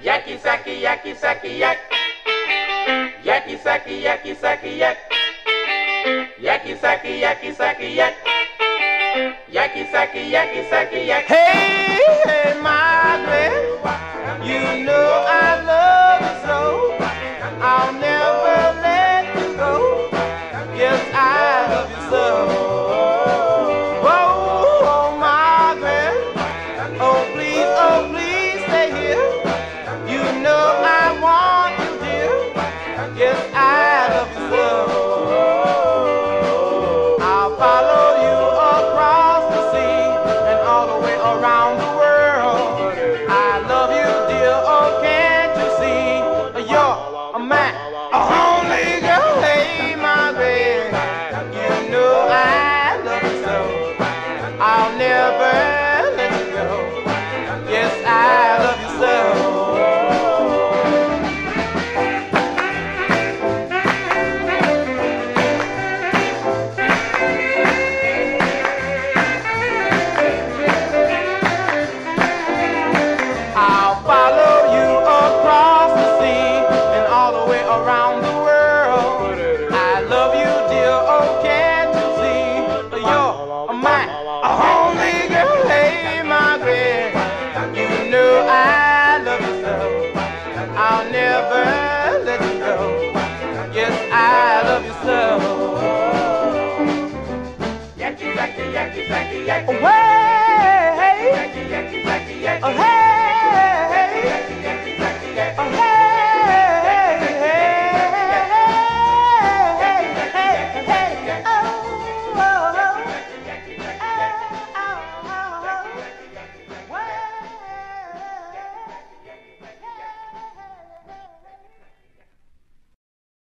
Yaki saki, yaki saki, yak. Yaki saki, yaki saki, yak. Yaki saki, yaki saki, yak. Yaki saki, yaki saki, yak. Hey, hey, Margaret, you know I love you so. I'll never let you go. Yes, I love you so. Oh, Margaret, oh please stay here. You know I want you, dear. Yes, I love you so. I'll follow you across the sea and all the way around the world. I love you, dear. Oh, can't you see? You're a man, a only girl. Hey, Margaret, you know I love you so. I'll never let you go. Yes, I love you so. I'll follow you across the sea and all the way around the world. I love you, dear. Oh, can't you see? You're my only girl. Hey, Margaret, you know I love you so. I'll never let you go. Yes, I love you so. Yaki saki, yaki saki, yak. Oh, hey, Yaki, yaki saki, yak. oh, hey.